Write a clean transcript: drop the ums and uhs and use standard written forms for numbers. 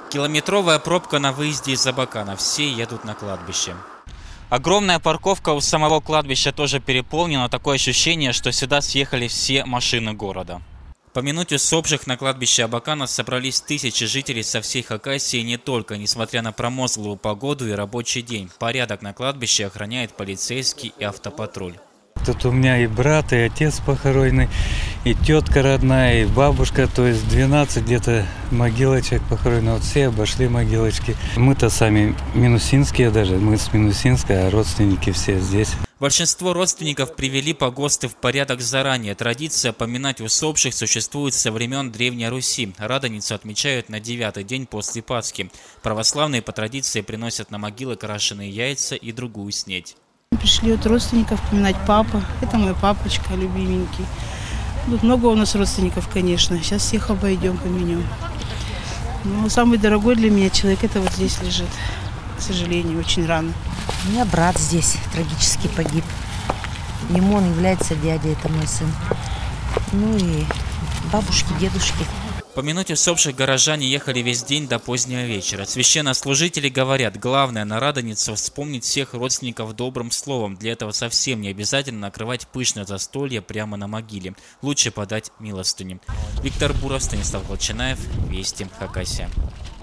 Километровая пробка на выезде из Абакана. Все едут на кладбище. Огромная парковка у самого кладбища тоже переполнена. Такое ощущение, что сюда съехали все машины города. Помянуть усопших на кладбище Абакана собрались тысячи жителей со всей Хакасии и не только, несмотря на промозглую погоду и рабочий день. Порядок на кладбище охраняет полицейский и автопатруль. Тут у меня и брат, и отец похороненный, и тетка родная, и бабушка, то есть 12 где-то могилочек похоронено. Вот все обошли могилочки. Мы-то сами минусинские даже, мы с Минусинска, а родственники все здесь. Большинство родственников привели погосты в порядок заранее. Традиция поминать усопших существует со времен Древней Руси. Радоницу отмечают на 9-й день после Пасхи. Православные по традиции приносят на могилы крашеные яйца и другую снеть. Пришли от родственников поминать папа. Это мой папочка, любименький. Тут много у нас родственников, конечно. Сейчас всех обойдем, поменем. Но самый дорогой для меня человек это вот здесь лежит. К сожалению, очень рано. У меня брат здесь трагически погиб. Ему он является дядей, это мой сын. Ну и бабушки, дедушки. Помянуть усопших горожане ехали весь день до позднего вечера. Священнослужители говорят, главное на Радоницу вспомнить всех родственников добрым словом. Для этого совсем не обязательно накрывать пышное застолье прямо на могиле. Лучше подать милостыню. Виктор Буров, Станислав Волчанаев, Вести, Хакасия.